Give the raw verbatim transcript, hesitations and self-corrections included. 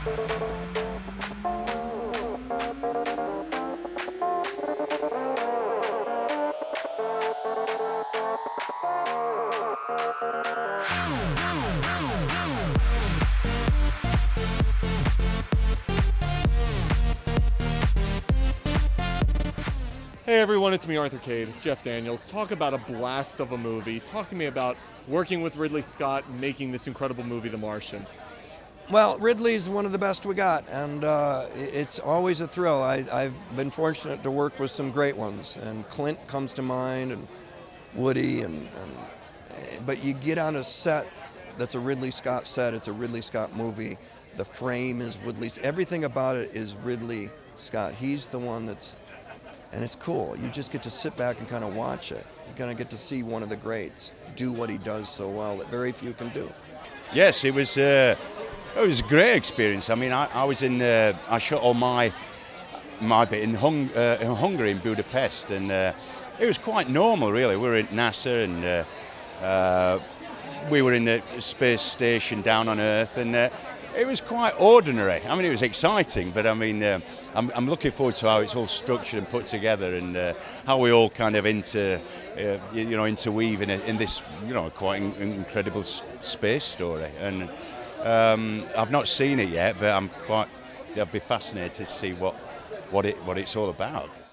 Hey everyone, it's me, Arthur Kade, Jeff Daniels. Talk about a blast of a movie. Talk to me about working with Ridley Scott and making this incredible movie, The Martian. Well, Ridley's one of the best we got, and uh, it's always a thrill. I, I've been fortunate to work with some great ones, and Clint comes to mind, and Woody, and, and but you get on a set that's a Ridley Scott set, it's a Ridley Scott movie, the frame is Ridley's, everything about it is Ridley Scott. He's the one that's, and it's cool. You just get to sit back and kind of watch it. You kind of get to see one of the greats do what he does so well that very few can do. Yes, it was. Uh, it was a great experience. I mean, I, I was in. Uh, I shot all my my bit in, Hung, uh, in Hungary, in Budapest, and uh, it was quite normal, really. We were at NASA, and uh, uh, we were in the space station down on Earth, and. Uh, It was quite ordinary. I mean, it was exciting, but I mean, uh, I'm, I'm looking forward to how it's all structured and put together, and uh, how we all kind of inter, uh, you know, interweave in, a, in this, you know, quite in, incredible space story. And um, I've not seen it yet, but I'm quite. I'd be fascinated to see what, what it, what it's all about.